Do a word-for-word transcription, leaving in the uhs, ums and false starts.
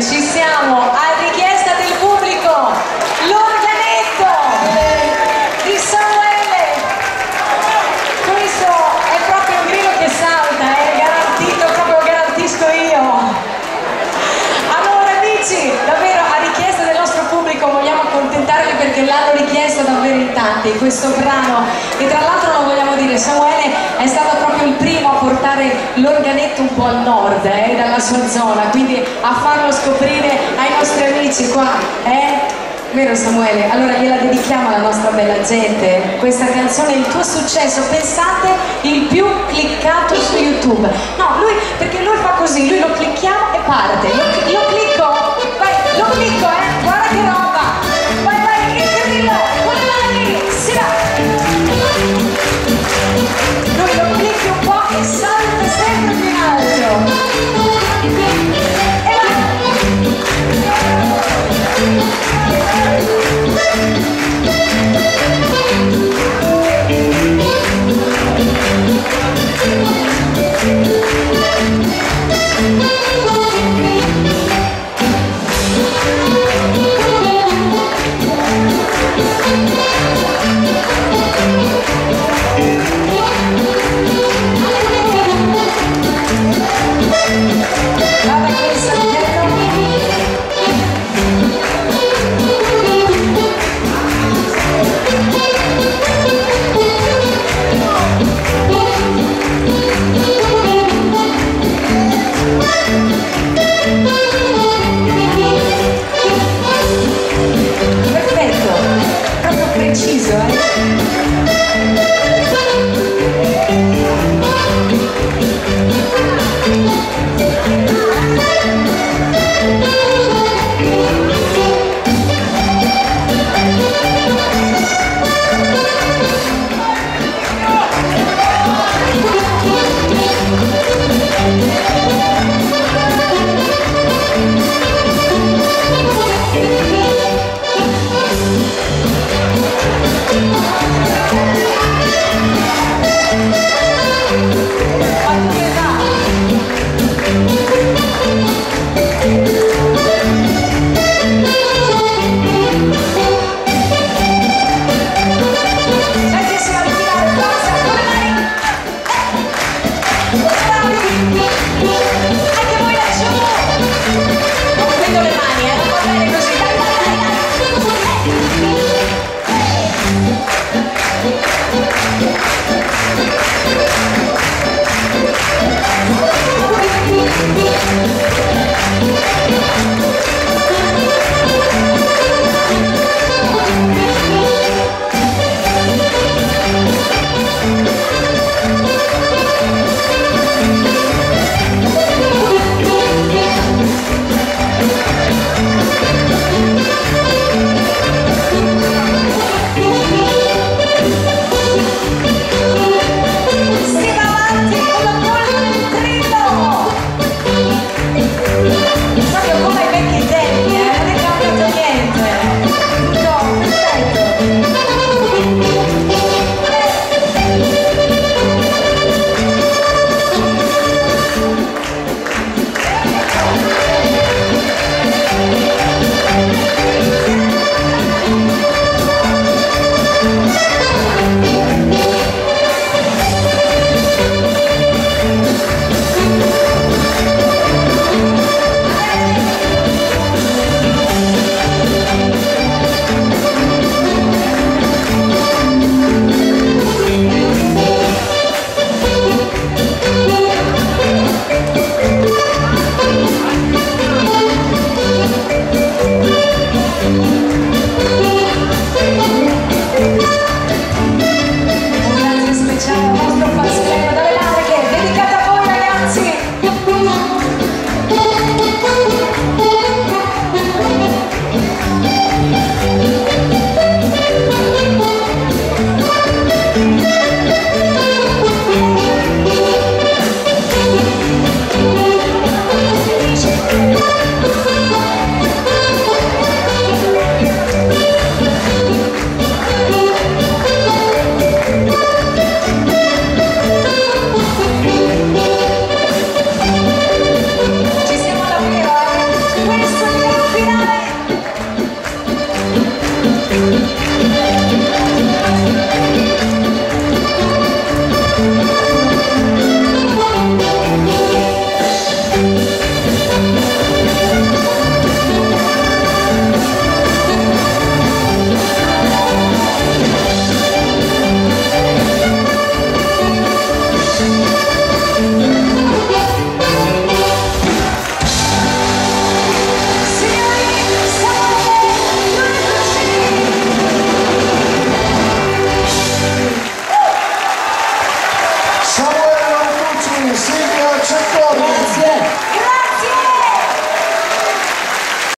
ci siamo, a richiesta del pubblico, l'organetto di Samuele. Questo è proprio un grillo che salta, è garantito, proprio lo garantisco io. Allora amici, davvero a richiesta del nostro pubblico vogliamo accontentarvi perché l'hanno richiesto davvero in tanti questo brano, e tra l'altro lo vogliamo dire, Samuele è stato proprio il primo a portare l'organetto un po' al nord, eh, dalla sua zona, quindi a farlo scoprire ai nostri amici qua, eh? Vero Samuele? Allora gliela dedichiamo alla nostra bella gente, questa canzone, il tuo successo, pensate, il più cliccato su YouTube. No, lui, perché lui fa così, lui lo clicchiamo e parte, io, io clicco, vai, lo clicco, eh, guarda che roba, vai, vai, che grillo, con le mani, si va. Lui lo clicchi un po' e salta sempre più in alto. E vai. Bye.